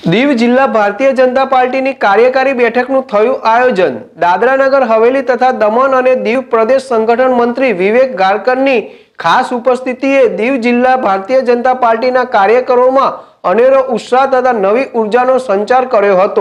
દીવ જિલ્લા ભારતીય જનતા પાર્ટીની કાર્યકારી બેઠકનું થયું આયોજન। દાદરા નગર હવેલી તથા દમણ અને દીવ પ્રદેશ સંગઠન મંત્રી વિવેક ગારકરની ખાસ ઉપસ્થિતિએ દીવ જિલ્લા ભારતીય જનતા પાર્ટીના કાર્યકરોમાં અનેરો ઉત્સાહ તથા નવી ઉર્જાનો સંચાર કર્યો હતો।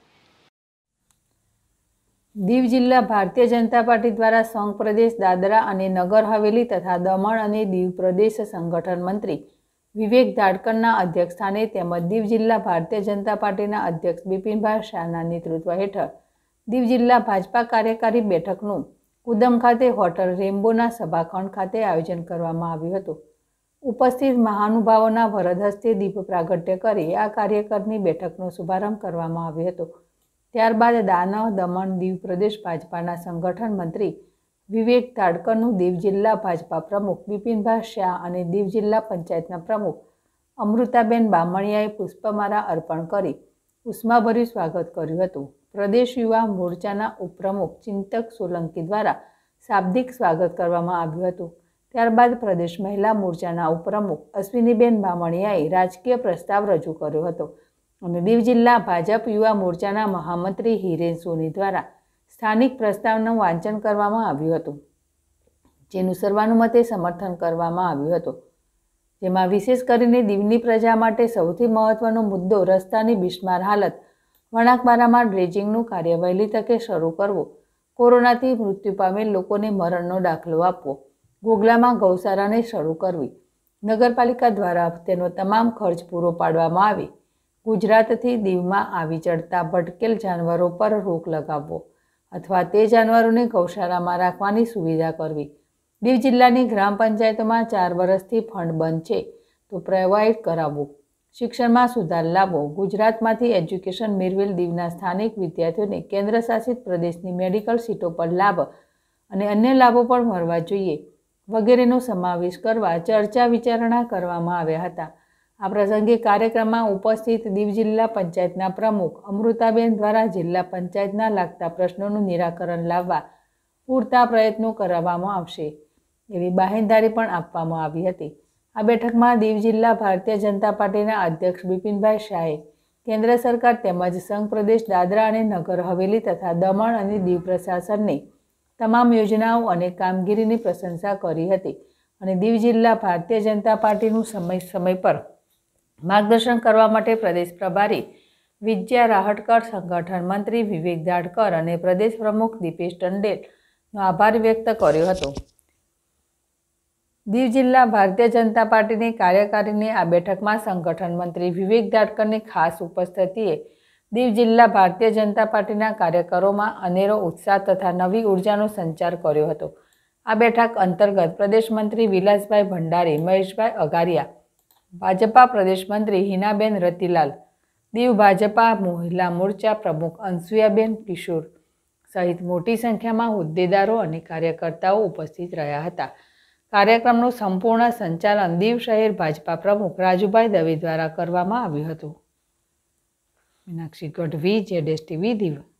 દીવ જિલ્લા ભારતીય જનતા પાર્ટી द्वारा संघ प्रदेश दादरा અને નગર હવેલી તથા દમણ અને દીવ પ્રદેશ સંગઠન મંત્રી વિવેક ગારકરના અધ્યક્ષસ્થાને તેમજ દીવ જિલ્લા ભારતીય જનતા પાર્ટીના અધ્યક્ષ બિપિનભાઈ શાહના નેતૃત્વ હેઠળ દીવ જિલ્લા ભાજપા કાર્યકારી બેઠકનું કુદમ ખાતે હોટલ રેમ્બોના સભાખંડ ખાતે આયોજન કરવામાં આવ્યું હતું। ઉપસ્થિત મહાનુભાવોના વરદ હસ્તે દીપ પ્રાગટ્ય કરી આ કાર્યકરની બેઠકનો શુભારંભ કરવામાં આવ્યો હતો। ત્યારબાદ દાનવ દમણ દીવ પ્રદેશ ભાજપાના સંગઠન મંત્રી વિવેક ગારકરનું દીવ જિલ્લા ભાજપા પ્રમુખ બિપિનભાઈ શાહ અને દીવ જિલ્લા પંચાયતના પ્રમુખ અમૃતાબેન બામણિયાએ પુષ્પમાળા અર્પણ કરી ઉષ્માભર્યું સ્વાગત કર્યું હતું। પ્રદેશ યુવા મોરચાના ઉપપ્રમુખ ચિંતક સોલંકી દ્વારા શાબ્દિક સ્વાગત કરવામાં આવ્યું હતું। ત્યારબાદ પ્રદેશ મહિલા મોરચાના ઉપપ્રમુખ અશ્વિનીબેન બામણિયાએ રાજકીય પ્રસ્તાવ રજૂ કર્યો હતો અને દીવ જિલ્લા ભાજપ યુવા મોરચાના મહામંત્રી હિરેન સોની દ્વારા સ્થાનિક પ્રસ્તાવનું વાંચન કરવામાં આવ્યું હતું, જેનું સર્વાનુમતે સમર્થન કરવામાં આવ્યું હતું। જેમાં વિશેષ કરીને દીવની પ્રજા માટે સૌથી મહત્વનો મુદ્દો રસ્તાની બિસ્માર હાલત, વણાકબારામાં ડ્રેજિંગનું કાર્ય વહેલી તકે શરૂ કરવું, કોરોનાથી મૃત્યુ પામેલ લોકોને મરણનો દાખલો આપવો, ગોગલામાં ગૌશાળાને શરૂ કરવી, નગરપાલિકા દ્વારા તેનો તમામ ખર્ચ પૂરો પાડવામાં આવે, ગુજરાતથી દીવમાં આવી ચડતા ભટકેલ જાનવરો પર રોક લગાવવો અથવા તે જાનવરોને ગૌશાળામાં રાખવાની સુવિધા કરવી, દીવ જિલ્લાની ગ્રામ પંચાયતોમાં 4 વર્ષથી ફંડ બંધ છે તો પ્રોવાઈડ કરાવવું, શિક્ષણમાં સુધાર લાવવો, ગુજરાતમાંથી એજ્યુકેશન મેળવેલ દીવના સ્થાનિક વિદ્યાર્થીઓને કેન્દ્ર શાસિત પ્રદેશની મેડિકલ સીટો પર લાભ અને અન્ય લાભો પણ મળવા જોઈએ વગેરેનો સમાવેશ કરવા ચર્ચા વિચારણા કરવામાં આવ્યા હતા। આ પ્રસંગે કાર્યક્રમમાં ઉપસ્થિત દીવ જિલ્લા પંચાયતના પ્રમુખ અમૃતાબેન દ્વારા જિલ્લા પંચાયતના લાગતા પ્રશ્નોનું નિરાકરણ લાવવા પૂરતા પ્રયત્નો કરવામાં આવશે એવી બાહેંધરી પણ આપવામાં આવી હતી। આ બેઠકમાં દીવ જિલ્લા ભારતીય જનતા પાર્ટીના અધ્યક્ષ બિપિનભાઈ શાહે કેન્દ્ર સરકાર તેમજ સંઘ પ્રદેશ દાદરા અને નગર હવેલી તથા દમણ અને દીવ પ્રશાસનની તમામ યોજનાઓ અને કામગીરીની પ્રશંસા કરી હતી અને દીવ જિલ્લા ભારતીય જનતા પાર્ટીનું સમય પર માર્ગદર્શન કરવા માટે પ્રદેશ પ્રભારી વિજયા રાહટકર, સંગઠન મંત્રી વિવેક ગારકર અને પ્રદેશ પ્રમુખ દીપેશ ટંડેલનો આભાર વ્યક્ત કર્યો હતો। દીવ જિલ્લા ભારતીય જનતા પાર્ટીની કાર્યકારીની આ બેઠકમાં સંગઠન મંત્રી વિવેક ગારકરની ખાસ ઉપસ્થિતિએ દીવ જિલ્લા ભારતીય જનતા પાર્ટીના કાર્યકરોમાં અનેરો ઉત્સાહ તથા નવી ઉર્જાનો સંચાર કર્યો હતો। આ બેઠક અંતર્ગત પ્રદેશ મંત્રી વિલાસભાઈ ભંડારી, મહેશભાઈ અગારિયા, ભાજપા પ્રદેશ મંત્રી હિનાબેન રતિલાલ, દીવ ભાજપા મહિલા મોરચા પ્રમુખ અનસુયાબેન કિશોર સહિત મોટી સંખ્યામાં હોદ્દેદારો અને કાર્યકર્તાઓ ઉપસ્થિત રહ્યા હતા। કાર્યક્રમનું સંપૂર્ણ સંચાલન દીવ શહેર ભાજપા પ્રમુખ રાજુભાઈ દવે દ્વારા કરવામાં આવ્યું હતું। મીનાક્ષી ગઢવી, ZSTV દીવ।